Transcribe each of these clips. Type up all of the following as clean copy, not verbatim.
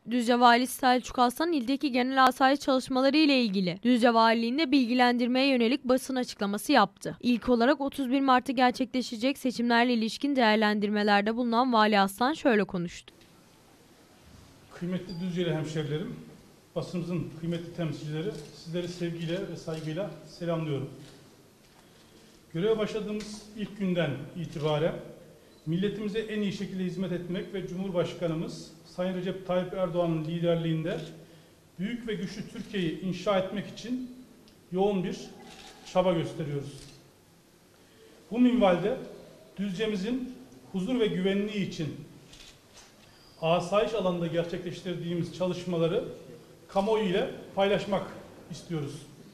Düzce Valisi Selçuk Aslan ildeki genel asayiş çalışmaları ile ilgili Düzce Valiliğinde bilgilendirmeye yönelik basın açıklaması yaptı. İlk olarak 31 Mart'ta gerçekleşecek seçimlerle ilişkin değerlendirmelerde bulunan Vali Aslan şöyle konuştu. Kıymetli Düzceli hemşerilerim, basınımızın kıymetli temsilcileri, sizleri sevgiyle ve saygıyla selamlıyorum. Göreve başladığımız ilk günden itibaren milletimize en iyi şekilde hizmet etmek ve Cumhurbaşkanımız Sayın Recep Tayyip Erdoğan'ın liderliğinde büyük ve güçlü Türkiye'yi inşa etmek için yoğun bir çaba gösteriyoruz. Bu minvalde Düzce'mizin huzur ve güvenliği için asayiş alanında gerçekleştirdiğimiz çalışmaları kamuoyu ile paylaşmak istiyoruz.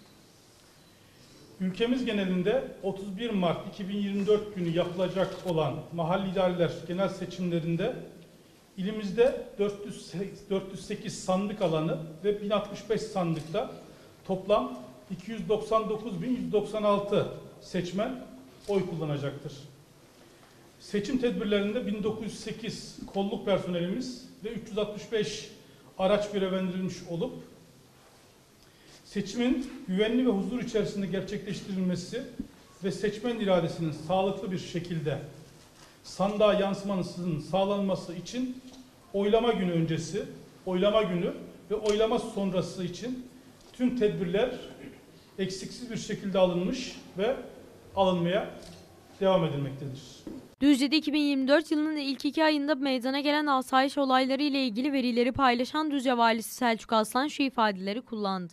Ülkemiz genelinde 31 Mart 2024 günü yapılacak olan mahalli idareler genel seçimlerinde ilimizde 408 sandık alanı ve 1065 sandıkta toplam 299.196 seçmen oy kullanacaktır. Seçim tedbirlerinde 1908 kolluk personelimiz ve 365 araç görevlendirilmiş olup seçimin güvenli ve huzur içerisinde gerçekleştirilmesi ve seçmen iradesinin sağlıklı bir şekilde sandığa yansımasının sağlanması için oylama günü öncesi, oylama günü ve oylama sonrası için tüm tedbirler eksiksiz bir şekilde alınmış ve alınmaya devam edilmektedir. Düzce'de 2024 yılının ilk 2 ayında meydana gelen asayiş olayları ile ilgili verileri paylaşan Düzce Valisi Selçuk Aslan şu ifadeleri kullandı.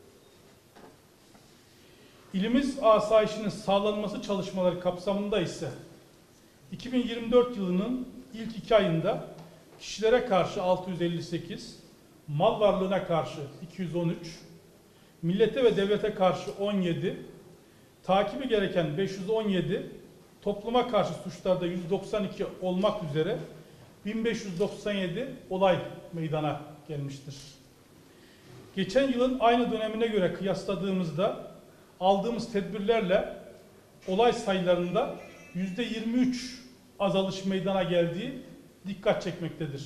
İlimiz asayişinin sağlanması çalışmaları kapsamında ise 2024 yılının ilk 2 ayında kişilere karşı 658, mal varlığına karşı 213, millete ve devlete karşı 17, takibi gereken 517, topluma karşı suçlarda 192 olmak üzere 1597 olay meydana gelmiştir. Geçen yılın aynı dönemine göre kıyasladığımızda aldığımız tedbirlerle olay sayılarında %23 azalış meydana geldiği dikkat çekmektedir.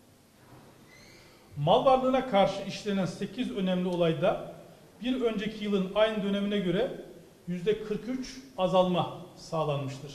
Mal varlığına karşı işlenen 8 önemli olayda bir önceki yılın aynı dönemine göre %43 azalma sağlanmıştır.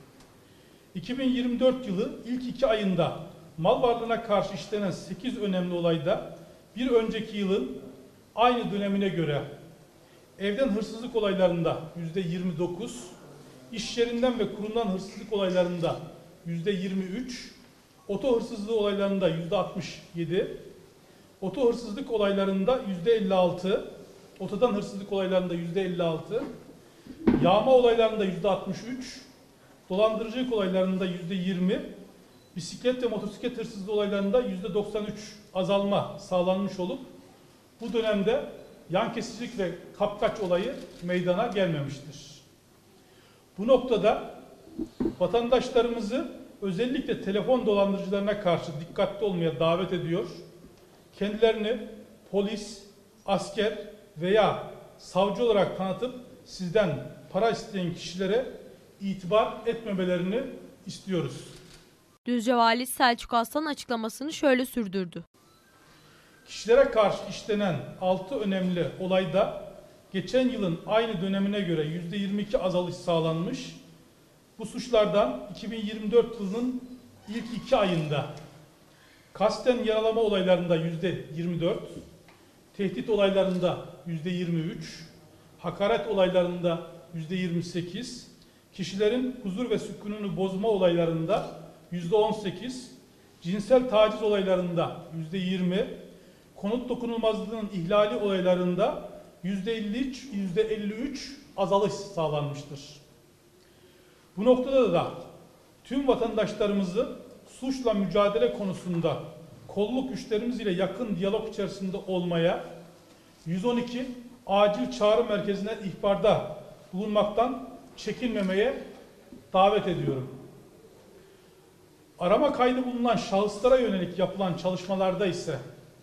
2024 yılı ilk 2 ayında mal varlığına karşı işlenen 8 önemli olayda bir önceki yılın aynı dönemine göre evden hırsızlık olaylarında %29, iş yerinden ve kurumdan hırsızlık olaylarında %23, oto hırsızlığı olaylarında %67, oto hırsızlık olaylarında %56, otodan hırsızlık olaylarında %56, yağma olaylarında %63, dolandırıcılık olaylarında %20, bisiklet ve motosiklet hırsızlığı olaylarında %93 azalma sağlanmış olup bu dönemde yan kesicilik ve kapkaç olayı meydana gelmemiştir. Bu noktada vatandaşlarımızı özellikle telefon dolandırıcılarına karşı dikkatli olmaya davet ediyor. Kendilerini polis, asker veya savcı olarak tanıtıp sizden para isteyen kişilere itibar etmemelerini istiyoruz. Düzce Valisi Selçuk Aslan açıklamasını şöyle sürdürdü. Kişilere karşı işlenen 6 önemli olayda geçen yılın aynı dönemine göre %22 azalış sağlanmış. Bu suçlardan 2024 yılının ilk 2 ayında kasten yaralama olaylarında %24, tehdit olaylarında %23, hakaret olaylarında %28, kişilerin huzur ve sükununu bozma olaylarında %18, cinsel taciz olaylarında %20, konut dokunulmazlığının ihlali olaylarında %53 azalış sağlanmıştır. Bu noktada da tüm vatandaşlarımızı suçla mücadele konusunda kolluk güçlerimiz ile yakın diyalog içerisinde olmaya, 112 acil çağrı merkezine ihbarda bulunmaktan çekinmemeye davet ediyorum. Arama kaydı bulunan şahıslara yönelik yapılan çalışmalarda ise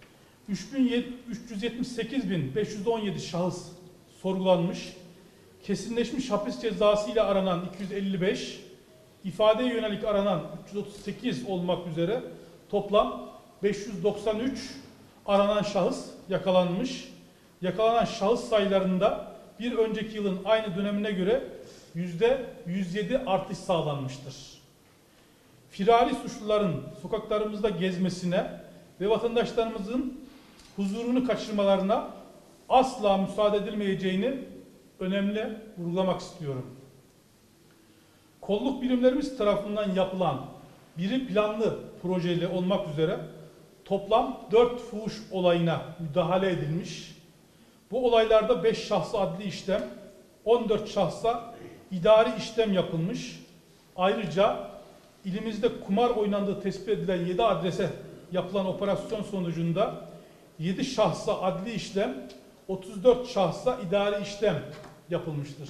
378.517 şahıs sorgulanmış, kesinleşmiş hapis cezası ile aranan 255, ifadeye yönelik aranan 338 olmak üzere toplam 593 aranan şahıs yakalanmış. Yakalanan şahıs sayılarında bir önceki yılın aynı dönemine göre %107 artış sağlanmıştır. Firari suçluların sokaklarımızda gezmesine ve vatandaşlarımızın huzurunu kaçırmalarına asla müsaade edilmeyeceğini önemli vurgulamak istiyorum. Kolluk birimlerimiz tarafından yapılan biri planlı projeli olmak üzere toplam 4 fuhuş olayına müdahale edilmiş. Bu olaylarda 5 şahsa adli işlem, 14 şahsa idari işlem yapılmış. Ayrıca ilimizde kumar oynandığı tespit edilen 7 adrese yapılan operasyon sonucunda 7 şahsa adli işlem, 34 şahsa idari işlem yapılmıştır.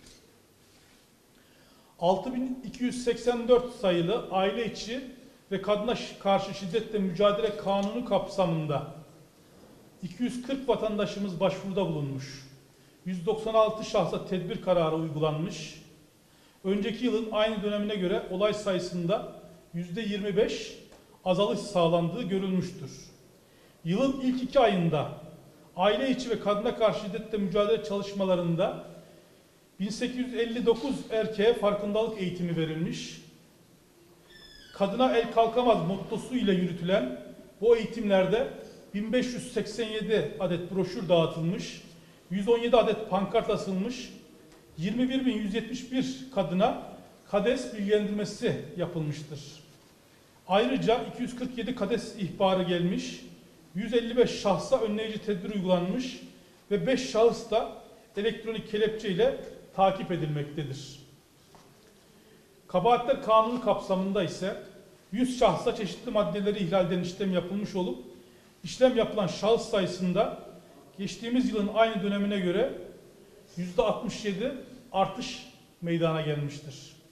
6284 sayılı aile içi ve kadına karşı şiddetle mücadele kanunu kapsamında 240 vatandaşımız başvuruda bulunmuş. 196 şahsa tedbir kararı uygulanmış. Önceki yılın aynı dönemine göre olay sayısında %25 azalış sağlandığı görülmüştür. Yılın ilk 2 ayında aile içi ve kadına karşı şiddetle mücadele çalışmalarında 1859 erkeğe farkındalık eğitimi verilmiş. Kadına el kalkamaz mottosu ile yürütülen bu eğitimlerde 1587 adet broşür dağıtılmış, 117 adet pankart asılmış, 21.171 kadına KADES bilgilendirmesi yapılmıştır. Ayrıca 247 KADES ihbarı gelmiş, 155 şahsa önleyici tedbir uygulanmış ve 5 şahıs da elektronik kelepçe ile takip edilmektedir. Kabahatler Kanunu kapsamında ise 100 şahsa çeşitli maddeleri ihlalden işlem yapılmış olup işlem yapılan şahıs sayısında geçtiğimiz yılın aynı dönemine göre %67 artış meydana gelmiştir.